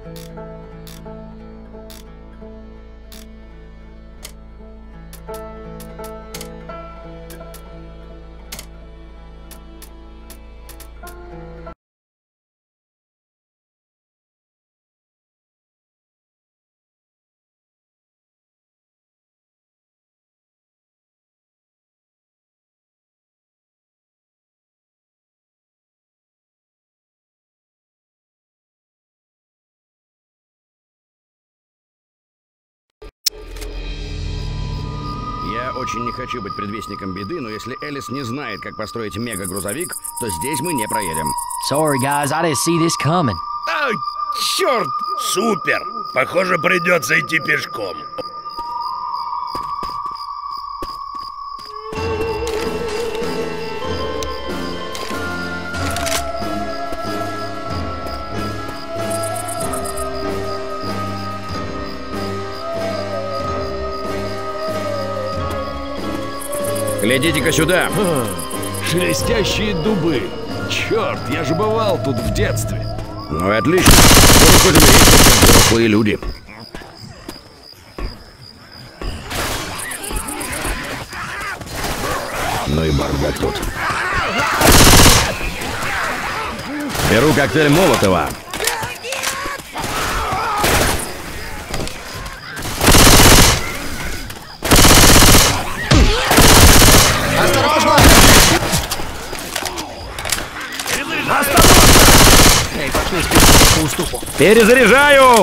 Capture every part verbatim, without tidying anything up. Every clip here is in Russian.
Я очень не хочу быть предвестником беды, но если Элис не знает, как построить мега-грузовик, то здесь мы не проедем. Sorry, guys, I didn't see this coming. А, черт! Супер! Похоже, придется идти пешком. Глядите-ка сюда! А, шелестящие дубы. Черт, я же бывал тут в детстве. Ну и отлично. Будем хоть умереть, как взрослые люди. Ну и бардак тут. Беру коктейль Молотова. Осторожно! Эй, пошли спуститься по уступу. Перезаряжаю!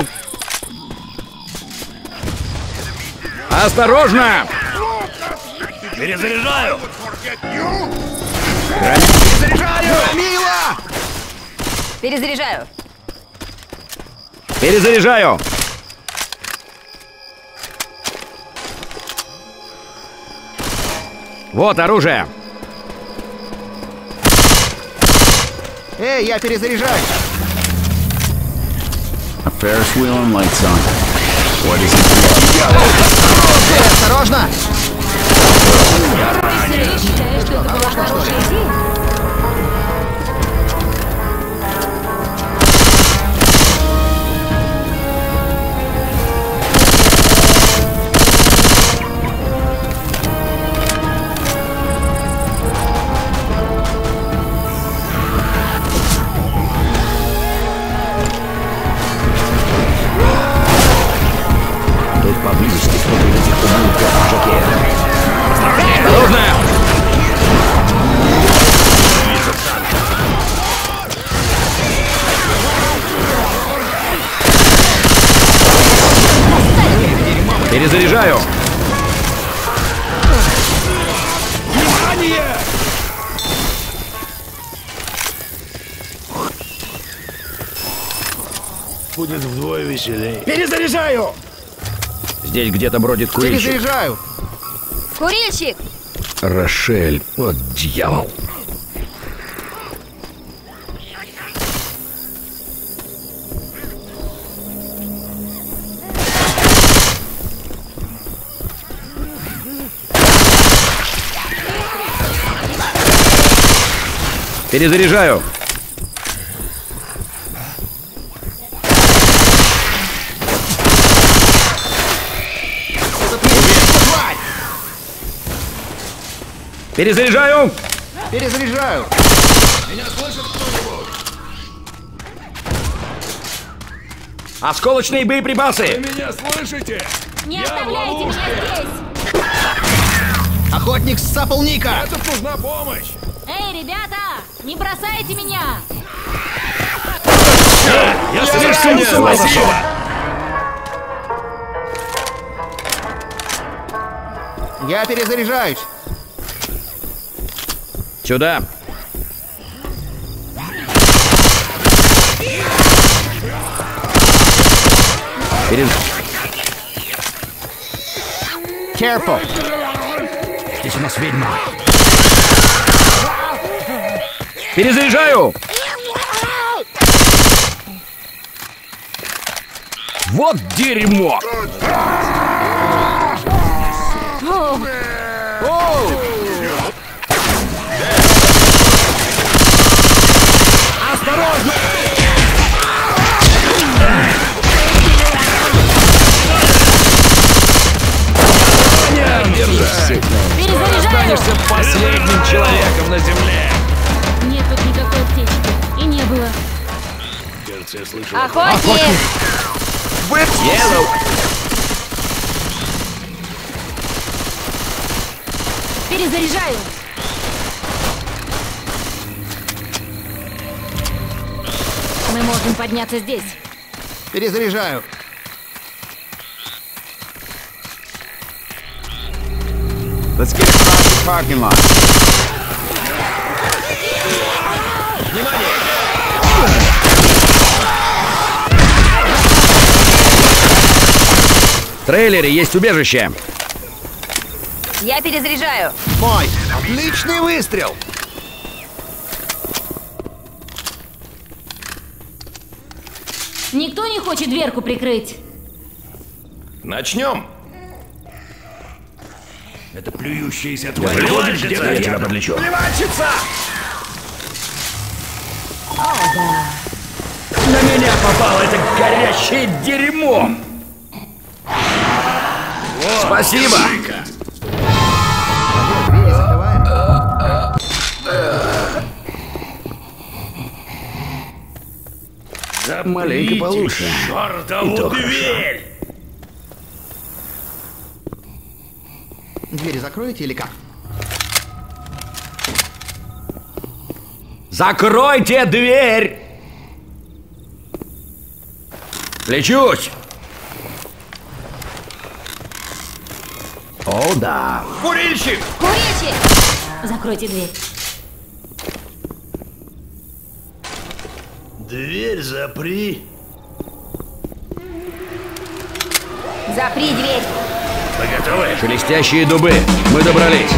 Осторожно! Перезаряжаю! Перезаряжаю! Мила! Перезаряжаю. Перезаряжаю! Вот оружие! Эй, я перезаряжаюсь! A Ferris wheel and lights on. What is it? Эй, осторожно! Ты считаешь, что это была хорошая идея? Тут поблизости кто-то из этих ублюдков в пиджаке. Осторожно! Перезаряжаю! Внимание! Будет вдвое веселей. Перезаряжаю! Здесь где-то бродит курильщик. Перезаряжаю! Курильщик! Рошель, вот дьявол. Перезаряжаю. Перезаряжаю. Перезаряжаю! Меня слышит кто-нибудь? Осколочные Вы боеприпасы. меня слышите? Не Я в оставляйте ловушке. меня здесь! Охотник сцапал Ника! Тут нужна помощь. Эй, ребята! Не бросайте меня! Я слишком Спасибо! Я перезаряжаюсь! Сюда. Перез... Careful! Здесь у нас ведьма. Перезаряжаю. Вот дерьмо. Осторожно! последним человеком на земле. Нет тут никакой аптечки. И не было. Кажется, я слышал. Охотник! Yellow. Перезаряжаю. Мы можем подняться здесь. Перезаряжаю. Let's get across the parking lot. В трейлере есть убежище. Я перезаряжаю. Мой. Отличный выстрел. Никто не хочет дверку прикрыть. Начнем. Это плюющаяся тварь. Приходишь, где-то я тебя подлечу. Плевальщица! На меня попало это горящее дерьмо. Спасибо. Двери закрываем. Маленько получше. Чёртову дверь! Двери закроете или как? Закройте дверь! Лечусь! О, да. Курильщик! Курильщик! Закройте дверь. Дверь запри. Запри дверь. Вы готовы? Шелестящие дубы. Мы добрались.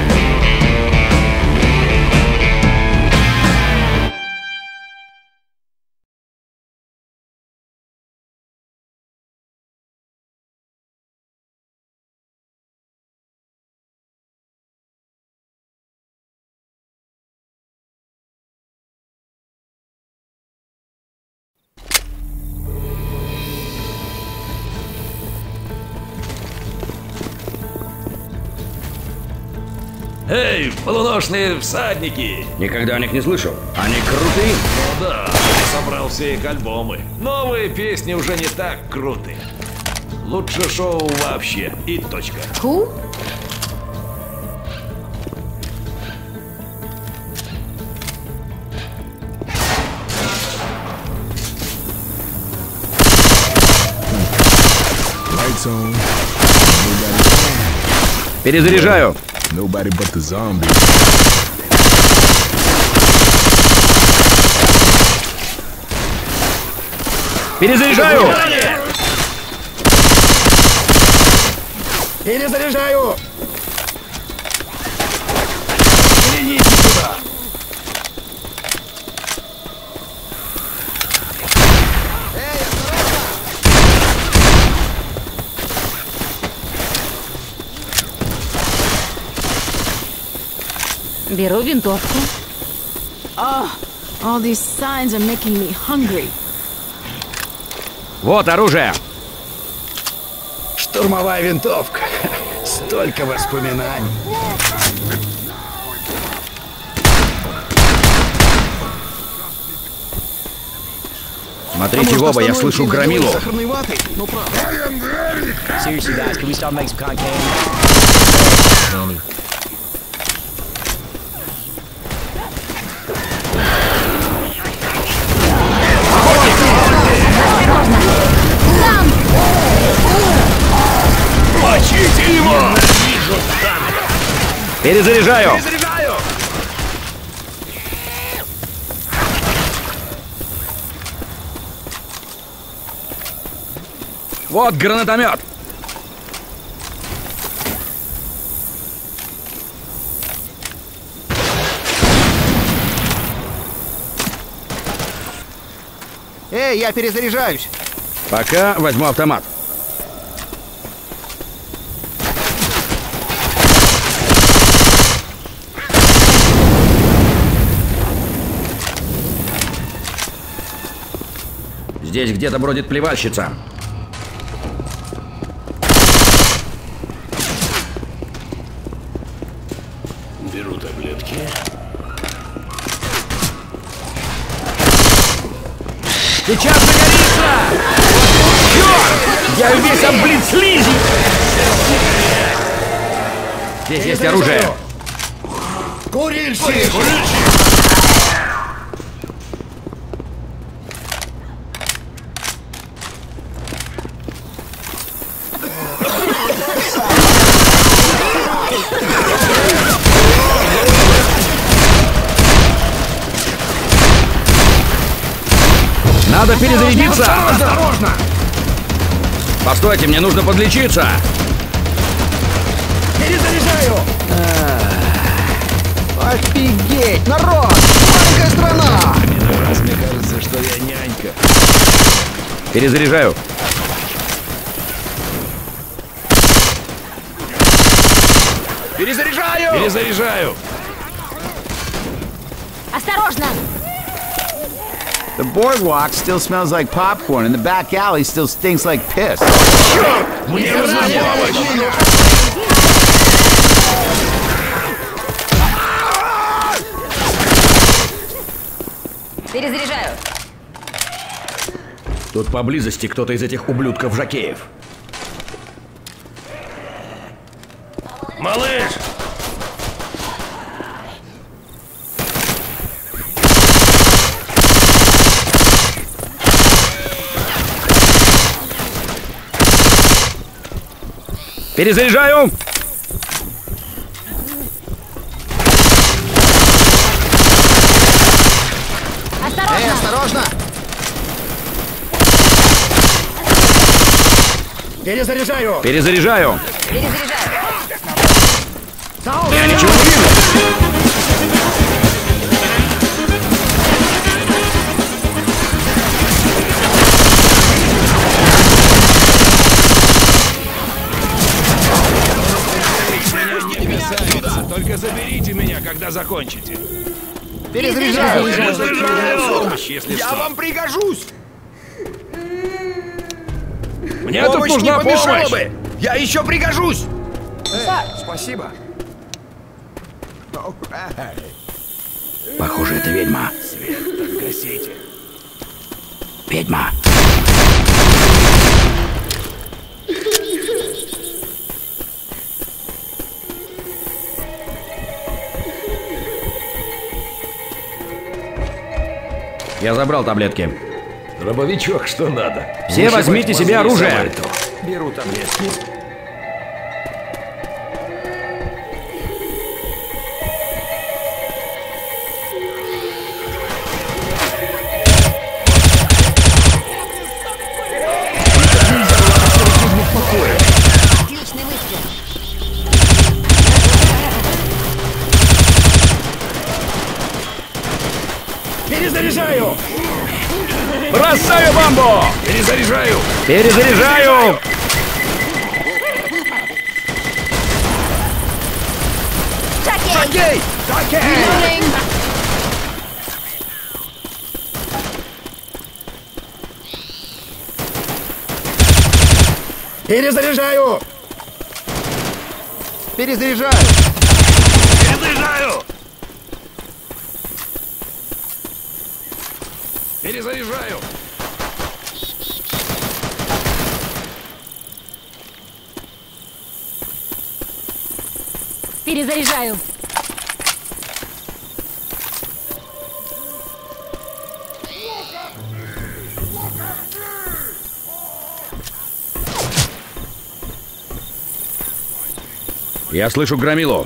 Эй, полуношные всадники! Никогда о них не слышал. Они крутые. Ну да, я собрал все их альбомы. Новые песни уже не так крутые. Лучше шоу вообще. И точка. Ку? Lights on. Перезаряжаю. Nobody but the zombie. Перезаряжаю. Перезаряжаю. Идите сюда! Беру винтовку. Oh, all these signs are making me hungry. Вот оружие. Штурмовая винтовка. Столько воспоминаний. Смотрите в оба, я слышу громилу. Сахарной ватой? Ну, правда. Seriously, guys, can we stop making some cotton candy? Candy. Мочите его! Перезаряжаю. Заряжаю! Вот гранатомет. Эй, я перезаряжаюсь. Пока возьму автомат. Здесь где-то бродит плевальщица. Беру таблетки. Сейчас загорится! Черт! Я весь облит слизи! Здесь есть оружие. Курильщик! Курильщик! Надо перезарядиться! Осторожно! Постойте, мне нужно подлечиться! Перезаряжаю! Офигеть! Народ! Маленькая страна! Раз мне кажется, что я нянька. Перезаряжаю. Перезаряжаю! Перезаряжаю! Осторожно! The boardwalk still smells like popcorn, and the back alley still stinks like piss. Мне нужна помощь! Перезаряжаю. Тут поблизости кто-то из этих ублюдков-жокеев. Малыш! Перезаряжаю! Эй, осторожно! Перезаряжаю! Перезаряжаю! Перезаряжаю. Я ничего не вижу! Только заберите меня, когда закончите. Перезаряжаю! Помощь, если Я что. вам пригожусь! Мне тут Помощь не нужна помешала помощь! бы! Я еще пригожусь! Спасибо. Похоже, это ведьма. Гасите. Ведьма. Я забрал таблетки. Дробовичок, что надо. Все Ушибать возьмите мозги себе оружие. Самальту. Беру таблетки. Отличный выстрел. Перезаряжаю! Бросаю бомбу! Перезаряжаю! Перезаряжаю! Жокей! Окей! Перезаряжаю! Перезаряжаю! Перезаряжаю! Перезаряжаю! Перезаряжаю. Я слышу громилу.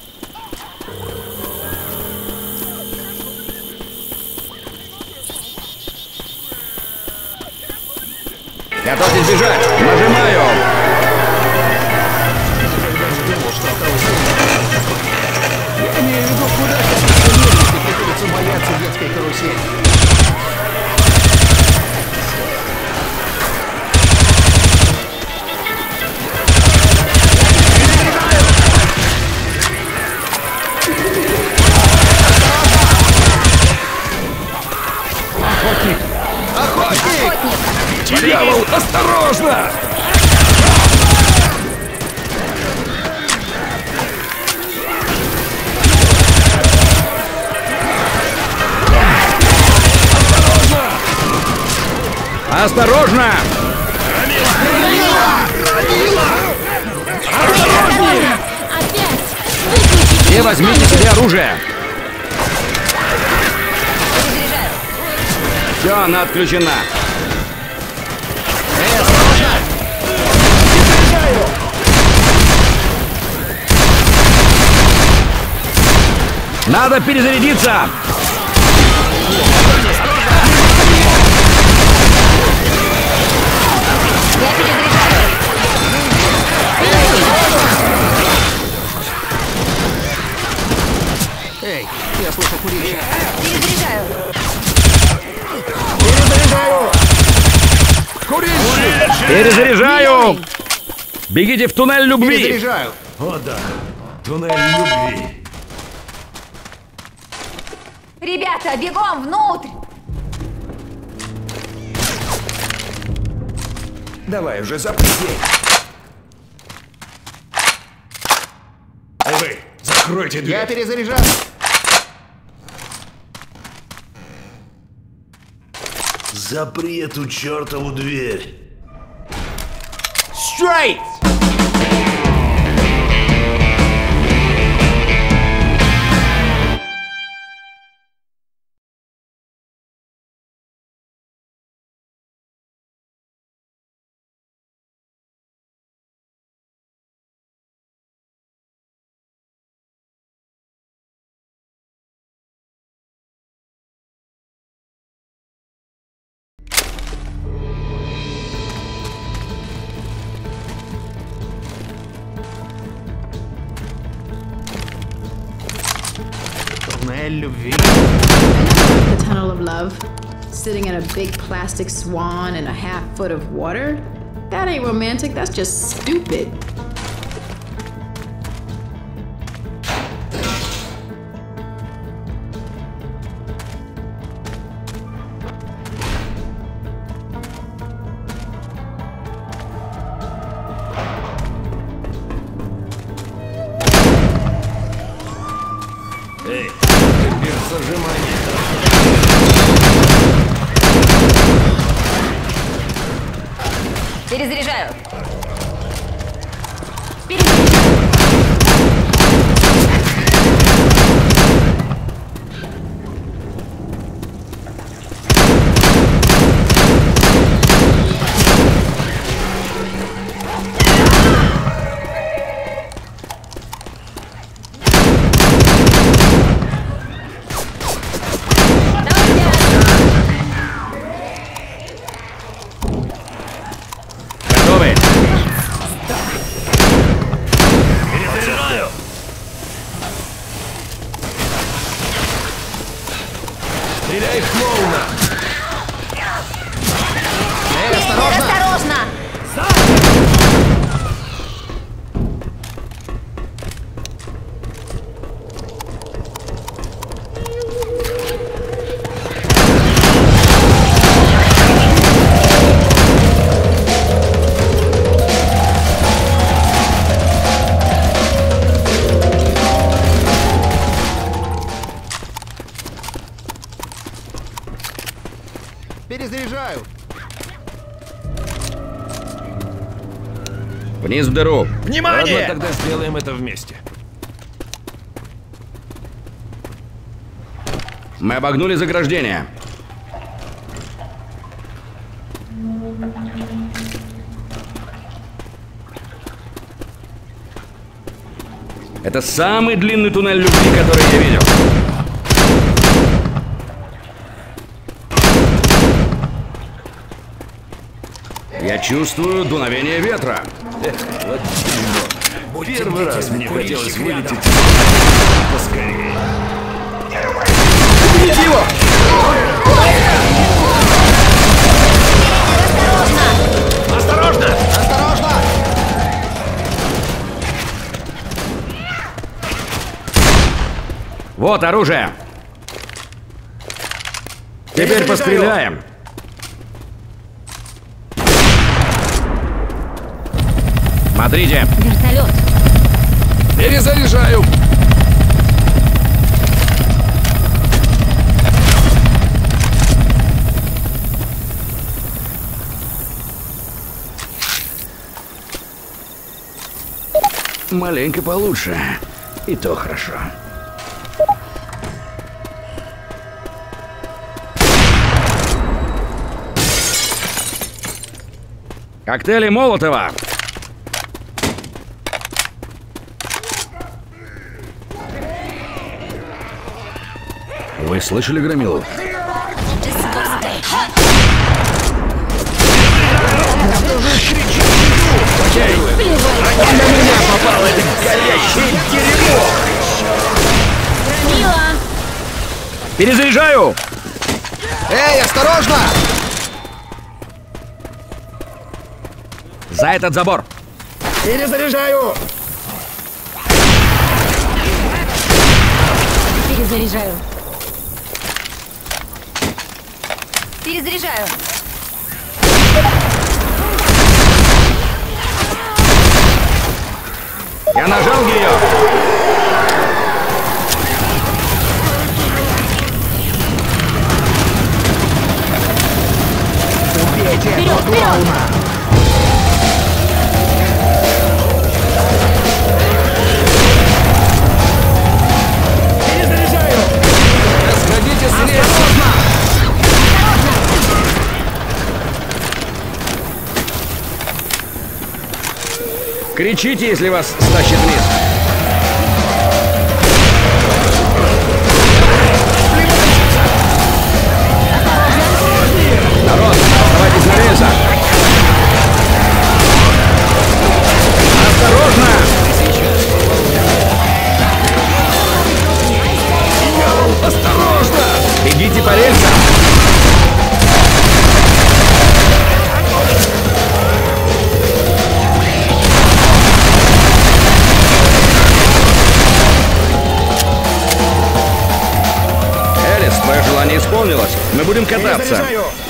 Готовьтесь бежать! Нажимаю! Я имею в виду, куда сейчас если приходится бояться детской карусели. Охотник! Охотник! Дьявол, осторожно! Осторожно! Опять! Выключите! Все возьмите себе оружие! Перезаряжаю. Все, она отключена. Надо перезарядиться! Я перезаряжаю. Эй, я слышу курильщик. Перезаряжаю. Перезаряжаю! Бегите в туннель любви! Перезаряжаю. О да, туннель любви. Ребята, бегом внутрь. Давай уже запусти. Эй вы, закройте дверь. Я перезаряжаю. Запри эту чертову дверь. Straight! Туннель любви. The tunnel of love. Sitting in a big plastic swan in a half foot of water? That ain't romantic, that's just stupid. Эй, теперь зажимание. Перезаряжаю. Перезаряжаю. Готовы? Перезаряжаю. Стреляй в клоуна. Эй, осторожно. Осторожно! Перезаряжаю. Вниз в дыру. Ладно, тогда сделаем это вместе. Мы обогнули заграждение. Это самый длинный туннель любви, который я видел. Я чувствую дуновение ветра. Эх, вот дерьмо. Первый раз мне хотелось вылететь поскорее. Убейте его! Осторожно! Осторожно. Вот оружие. Теперь постреляем. Смотрите. Вертолет. Перезаряжаю. маленько получше. И то хорошо. Коктейли Молотова. Вы слышали громилу? На меня попало это горящее дерьмо! Громила! Перезаряжаю! Эй, осторожно! За этот забор! Перезаряжаю! Перезаряжаю. Перезаряжаю. Я нажал ее! Убейте Вперед, этого вперед! клоуна! Перезаряжаю! Расходите с леса! Кричите, если вас стащит вниз. Народ, оставайтесь на рельсах. Осторожно! Осторожно! Бегите по рельсам! Твое желание исполнилось. Мы будем кататься.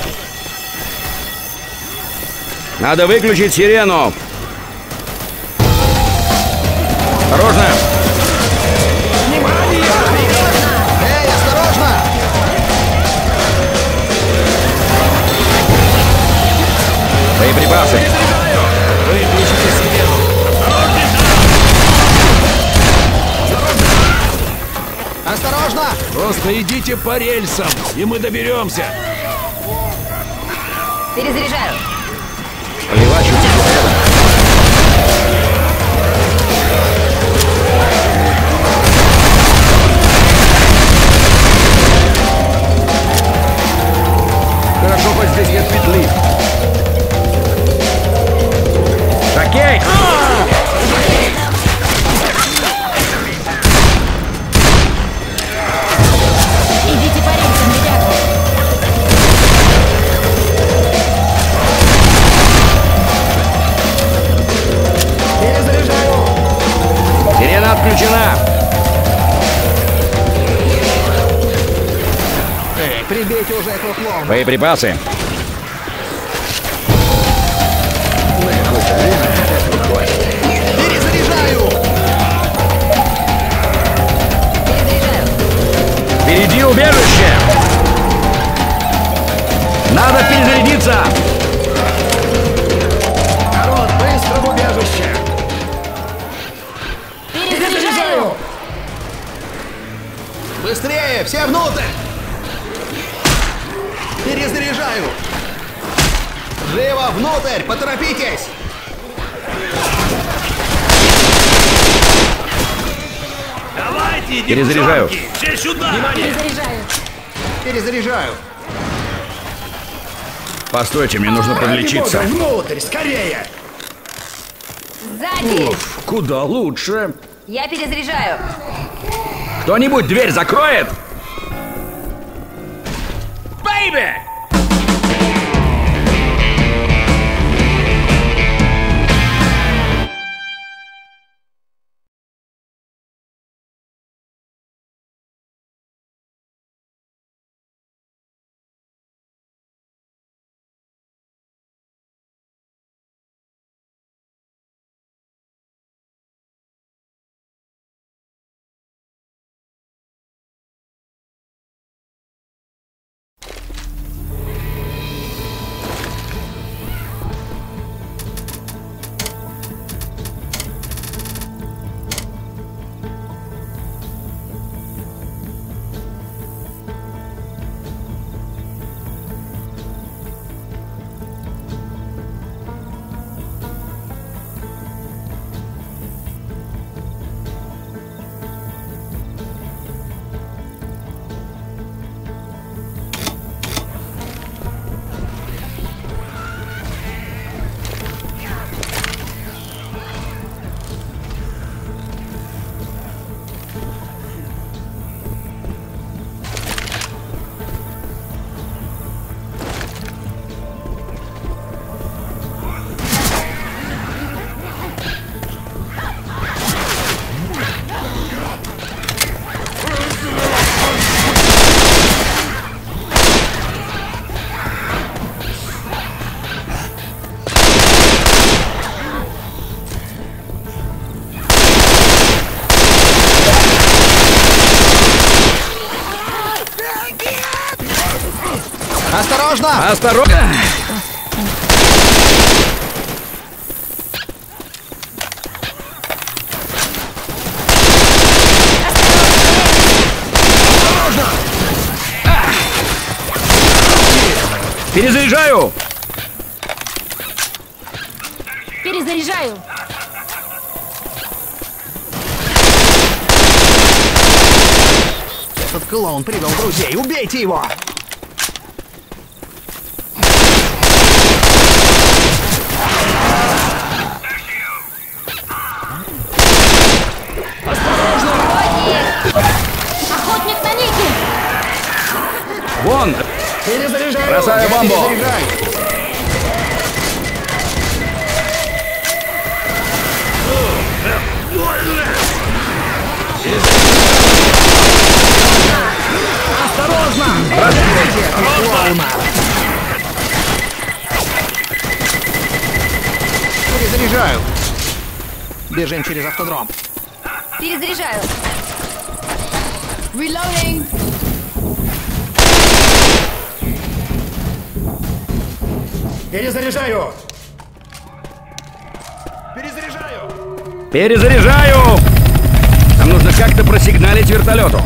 Надо выключить сирену. Осторожно! Внимание! Эй, осторожно! Боеприпасы. Выключите сирену. Осторожно! Просто идите по рельсам, и мы доберемся. Перезаряжаю. Поливать Хорошо, хоть здесь нет петли. Окей! Идите по рельсам, ребята. Перезаряжаю! Сирена отключена. Эй, прибейте уже этого клоуна! Боеприпасы. Перезаряжаю! Перезаряжаю. Впереди убежище. Надо перезарядиться. Народ, быстро в убежище! Перезаряжаю. Быстрее! Все внутрь! Перезаряжаю! Живо внутрь! Поторопитесь! Давайте, Перезаряжаю. девчонки, все сюда! Перезаряжаю. Перезаряжаю! Постойте, мне нужно подлечиться. Внутрь! Скорее! Сзади. Куда лучше. Я перезаряжаю. Кто-нибудь дверь закроет? Бэйби! Осторожно! Осторожно! Перезаряжаю! Перезаряжаю. Этот клоун привел друзей. Убейте его! Охотник на Ники. Вон! Перезаряжаю! Бросаю Я бомбу. перезаряжаю. Осторожно! Разбейте этого клоуна! Перезаряжаю. Бежим через автодром. Перезаряжаю. Reloading. Перезаряжаю! Перезаряжаю! Перезаряжаю! Нам нужно как-то просигналить вертолету.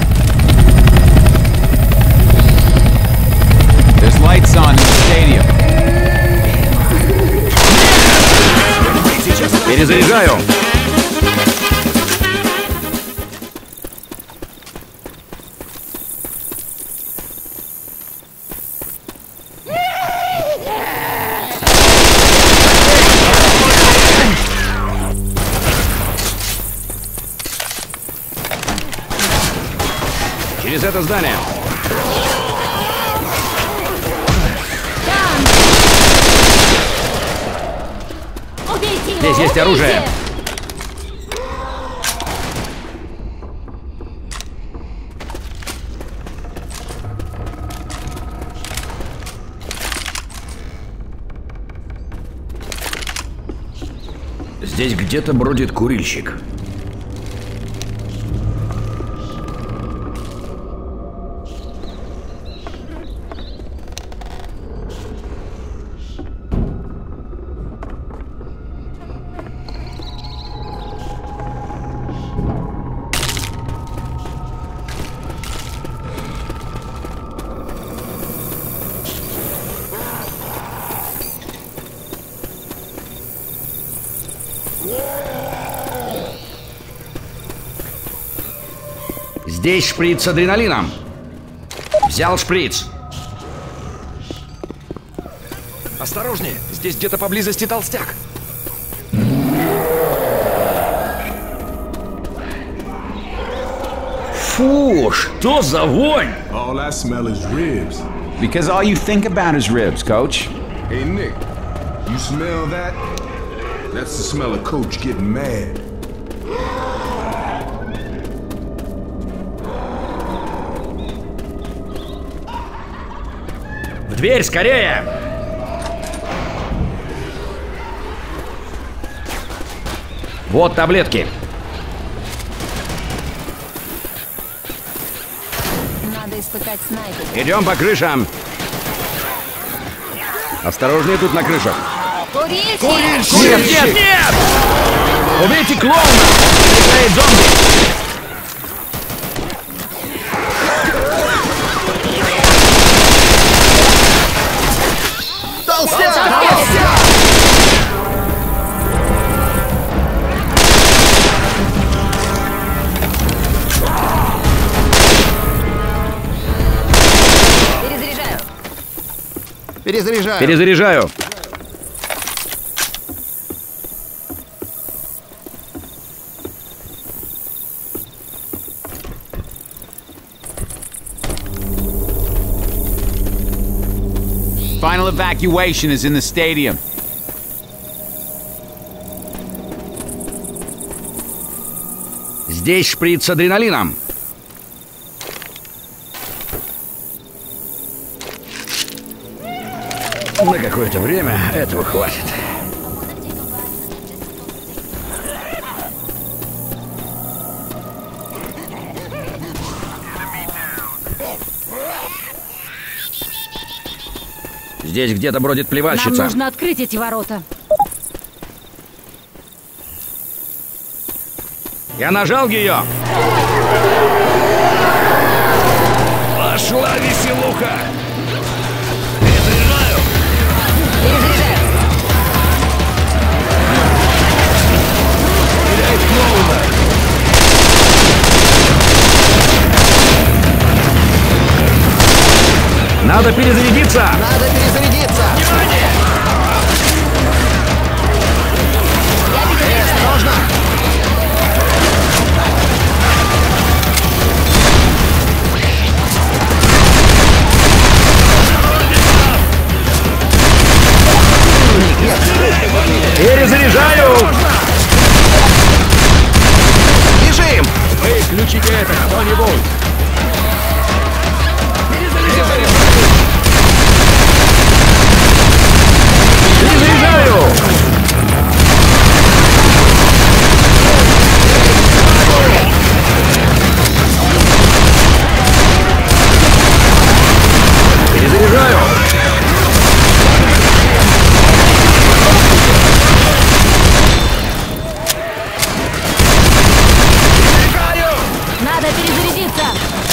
There's lights on in the stadium. Перезаряжаю! Через это здание. Убейте его. Здесь есть убейте. оружие. Здесь где-то бродит курильщик. Здесь шприц с адреналином. Взял шприц. Осторожнее, здесь где-то поблизости толстяк. Фу, что за вонь? All I smell is ribs. Because all you think about is ribs, coach. Hey, Nick, you smell that? That's the smell of Coach getting mad. В дверь, скорее! Вот таблетки. Надо испытать снайпер. Идем по крышам. Осторожнее тут на крышах. Курильщик! Нет, нет, нет! Убейте клоуна! Играет зомби! Перезаряжаю. Перезаряжаю. Перезаряжаю. Final evacuation is in the stadium. Здесь шприц с адреналином. На какое-то время этого хватит. Здесь где-то бродит Нам плевальщица. нужно открыть эти ворота. Я нажал ее. Пошла веселуха! Перезаряжаю! Перезаряжаю. Стреляет клоуна! Надо перезарядиться. Надо перезарядиться! Внимание! Осторожно! Перезаряжаю. Бежим! Выключите это кто-нибудь. Перезаряжаю. Перезаряжаю. Надо перезарядиться.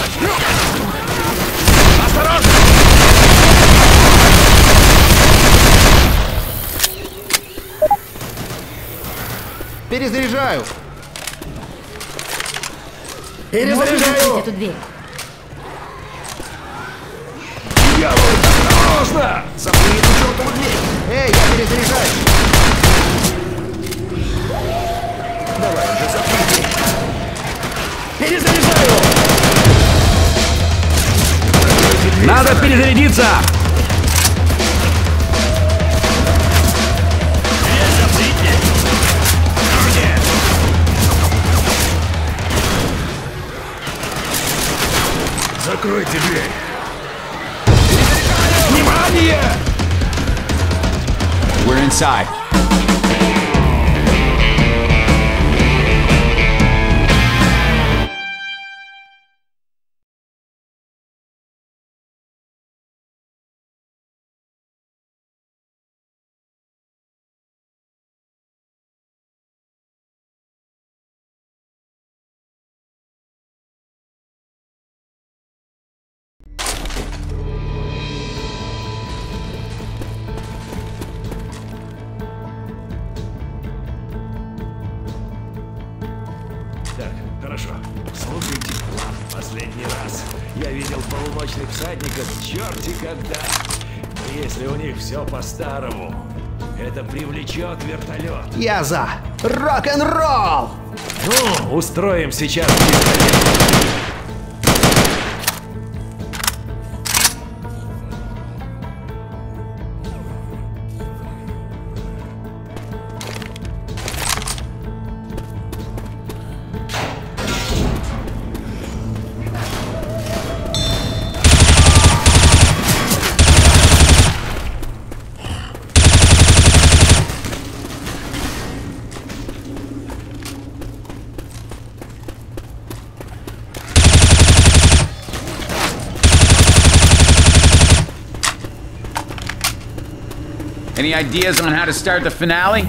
Перезаряжаю! Можно Перезаряжаю! закрыть эту дверь. Осторожно! Запри эту чертову дверь! Эй, я перезаряжаюсь! Давай уже запри дверь! Перезаряжаю! Надо перезарядиться. Закройте дверь! Внимание! We're inside. Так, хорошо. Слушайте план последний раз. Я видел полуночных всадников черти когда. Но если у них все по-старому, это привлечет вертолет. Я за! Рок-н-ролл! Ну, устроим сейчас пистолет. Any ideas on how to start the finale?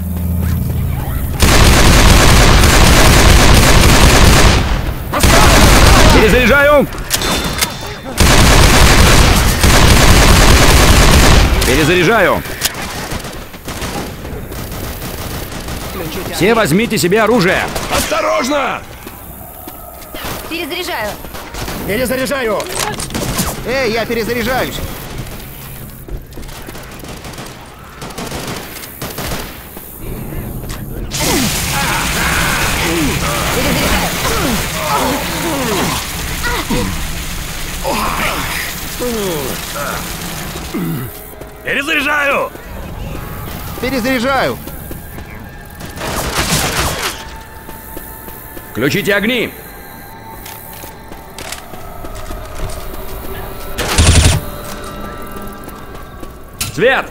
Перезаряжаю. Перезаряжаю. Все возьмите себе оружие. Осторожно! Перезаряжаю. Перезаряжаю! Эй, я перезаряжаюсь! Перезаряжаю! Перезаряжаю! Включите огни. Свет!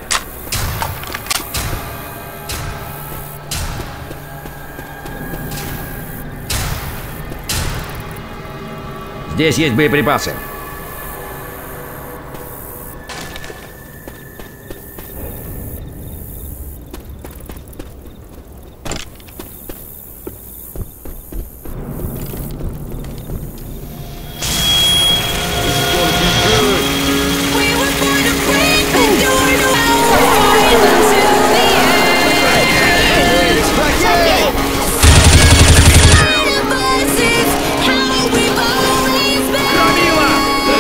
Здесь есть боеприпасы.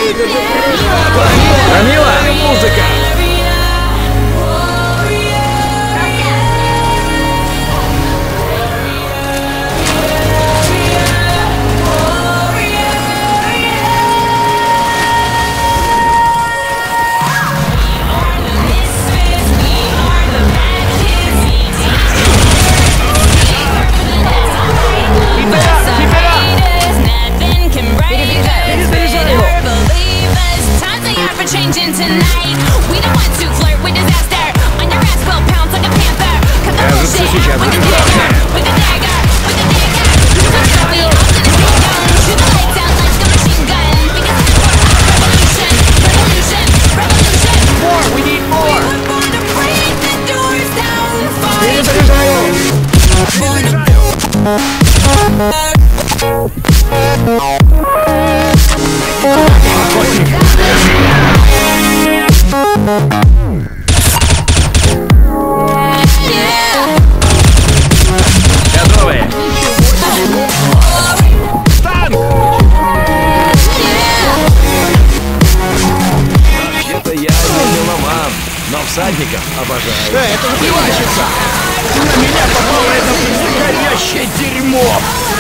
Громила! Музыка! Changing tonight. We don't want to flirt with disaster. On your ass will pounce like a panther. Cut the bullshit with the dagger, with the dagger, with the dagger. That's how we all gonna be young. Shoot the lights out like a machine gun. Because it's for our revolution, revolution, revolution. More, we need more. We were born to break the doors down. Готовы! Танк! Вообще-то я не меломан, но всадников обожаю. Эй, это заплевальщица! На меня попало это настоящее дерьмо!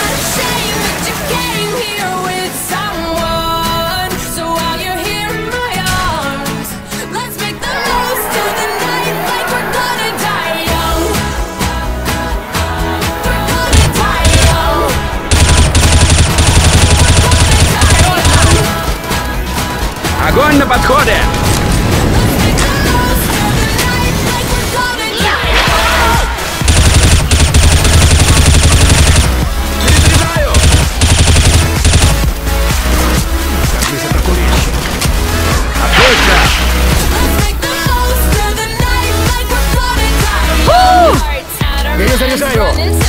Огонь на подходе! Перезаряжаю! Кажись, это курильщик. Отлично! Перезаряжаю!